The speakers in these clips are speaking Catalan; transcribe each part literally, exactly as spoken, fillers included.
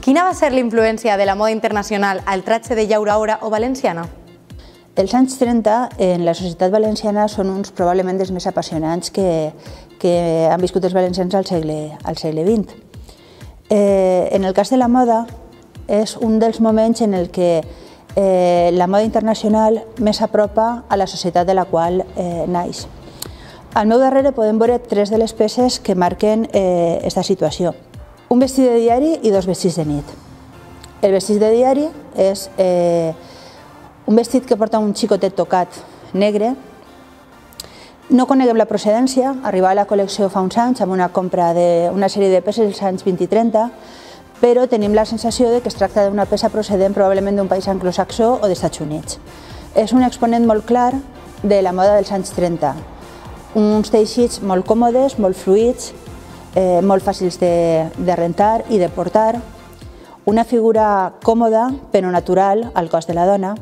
Quina va ser la influència de la moda internacional al tratge de llauraora o valenciana? Els anys trenta en la societat valenciana són uns probablement dels més apassionants que, que han viscut els valencians al segle, al segle vint. Eh, en el cas de la moda, és un dels moments en el que eh, la moda internacional més s'apropa a la societat de la qual eh, naix. Al meu darrere podem veure tres de les peces que marquen aquesta eh, situació. Un vestit de diari i dos vestits de nit. El vestit de diari és eh, un vestit que porta un xicotet tocat negre. No coneguem la procedència, arribava a la col·lecció fa uns anys amb una compra d'una sèrie de peces dels anys vint i trenta, però tenim la sensació de que es tracta d'una peça procedent probablement d'un país anglosaxó o dels Estats Units. És un exponent molt clar de la moda dels anys trenta. Uns teixits molt còmodes, molt fluïts, eh, molt fàcils de, de rentar i de portar, una figura còmoda però natural al cos de la dona.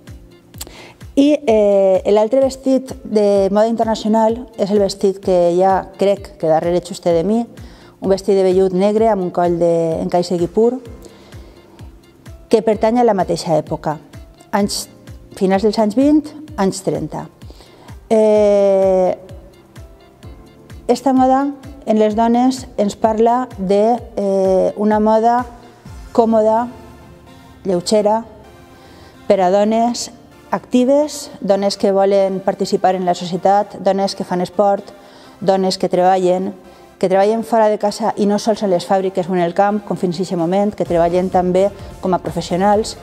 I eh, l'altre vestit de moda internacional és el vestit que ja crec que darrere xuste de mi, un vestit de vellut negre amb un coll d'encaix de guipur, que pertany a la mateixa època, anys, finals dels anys vint, anys trenta. Eh, Esta moda en les dones ens parla d'una moda còmoda, lleugera, per a dones actives, dones que volen participar en la societat, dones que fan esport, dones que treballen, que treballen fora de casa i no sols en les fàbriques o en el camp, com fins a aquest moment, que treballen també com a professionals,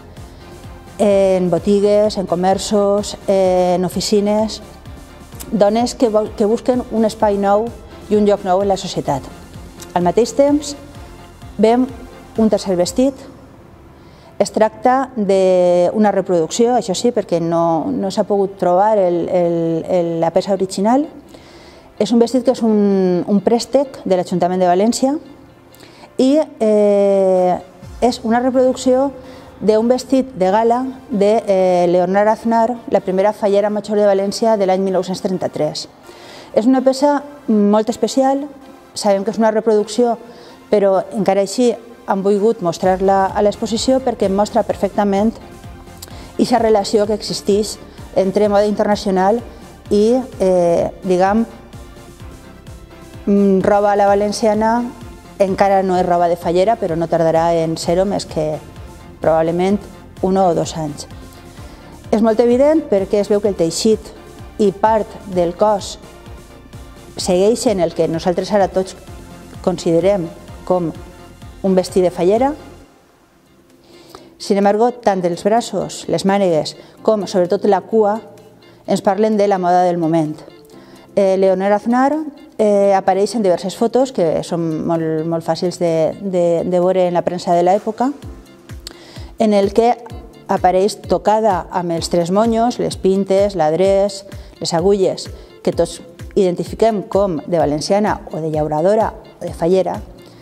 en botigues, en comerços, en oficines, dones que, que busquen un espai nou i un lloc nou en la societat. Al mateix temps, veiem un tercer vestit. Es tracta d'una reproducció, això sí, perquè no, no s'ha pogut trobar el, el, el, la peça original. És un vestit que és un, un préstec de l'Ajuntament de València i eh, és una reproducció d'un vestit de gala de eh, Leonor Aznar, la primera fallera major de València de l'any mil nou-cents trenta-tres. És una peça molt especial, sabem que és una reproducció, però encara així hem volgut mostrar-la a l'exposició perquè mostra perfectament aquesta relació que existeix entre moda internacional i, eh, diguem, roba a la valenciana. Encara no és roba de fallera, però no tardarà en ser-ho més que probablement un o dos anys. És molt evident perquè es veu que el teixit i part del cos segueixen el que nosaltres ara tots considerem com un vestit de fallera. Sin embargo, tant els braços, les mànegues, com sobretot la cua, ens parlen de la moda del moment. Eh, Leonor Aznar eh, apareix en diverses fotos que són molt, molt fàcils de, de, de veure en la premsa de l'època, en el que apareix tocada amb els tres monyos, les pintes, l'adrés, les agulles, que tots identifiquem com de valenciana o de llauradora o de fallera,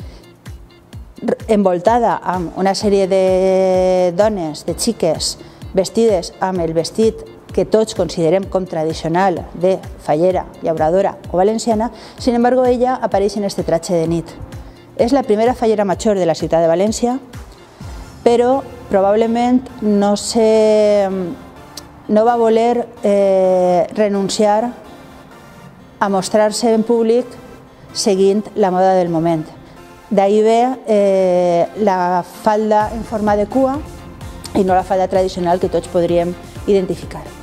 envoltada amb una sèrie de dones, de xiques, vestides amb el vestit que tots considerem com tradicional de fallera, llauradora o valenciana. Sin embargo, ella apareix en este tratge de nit. És la primera fallera major de la ciutat de València, però probablement no, se, no va voler eh, renunciar a mostrar-se en públic seguint la moda del moment. D'ahir ve eh, la falda en forma de cua i no la falda tradicional que tots podríem identificar.